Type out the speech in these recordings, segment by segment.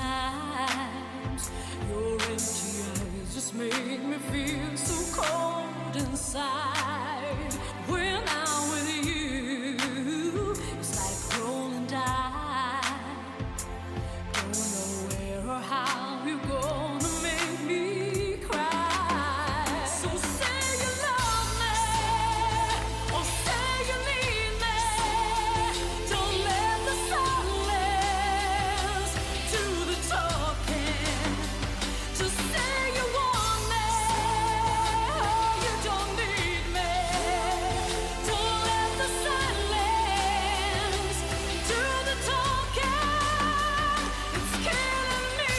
times. Your empty eyes just make me feel so cold inside. When I'm with you, it's like rolling dice. Don't know where or how you're gonna make me cry. So say you love me, or say you need me. Don't let the silence do the talking. Just say you want me, or you don't need me. Don't let the silence do the talking. It's killing me.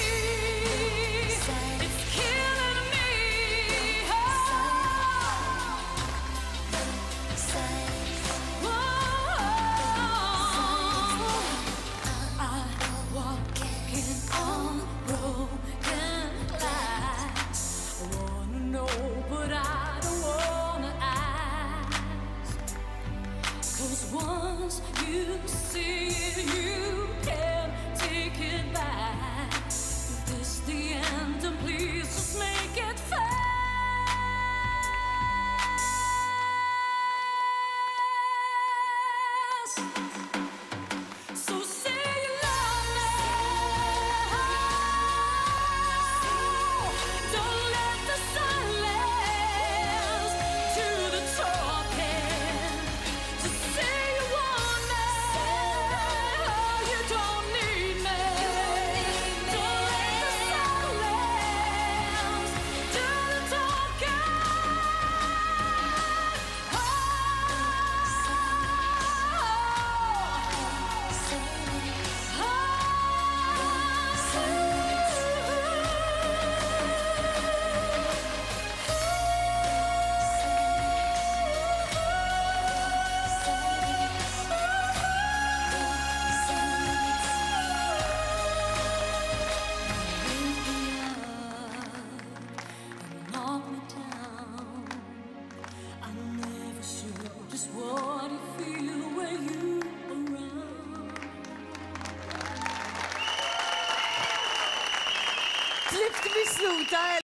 It's killing me. I'm walking on broken glass. I wanna know, but I don't wanna ask. 'Cause once you see it, you can't take it back. If this the end, then please just make it fast. So say you love me. Don't let the silence do the talking. Just say you want me, or you don't need me. Don't let the silence do the talking. Knock me down. I'm never sure just what you feel when you around. Slipp det bli sluta.